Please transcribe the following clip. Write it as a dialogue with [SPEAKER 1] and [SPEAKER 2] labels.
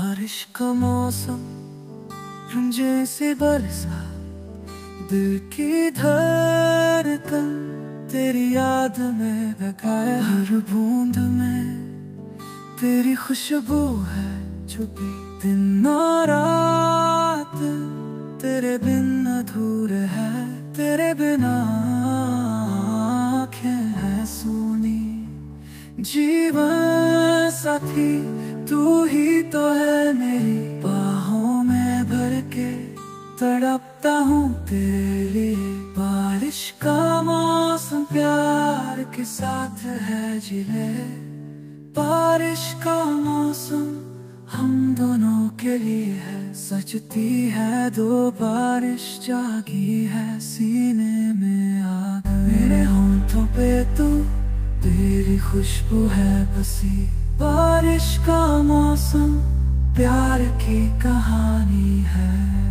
[SPEAKER 1] बारिश का मौसम जैसे बरसा, दिल की धड़कन तेरी याद में बगाए। हर बूंद में तेरी खुशबू है छुपी, दिन और रात तेरे बिन अधूरे है। तेरे बिना आँखें हैं सूनी, जीवन साथी तू ही तो है मेरी। बाहों में भर के तड़पता हूँ तेरे लिए। बारिश का मौसम प्यार के साथ है जिले। बारिश का मौसम हम दोनों के लिए है। सजती है दो बारिश, जागी है सीने में आग। मेरे होंठों पे तू, तेरी खुशबू है बसी। बारिश का मौसम प्यार की कहानी है।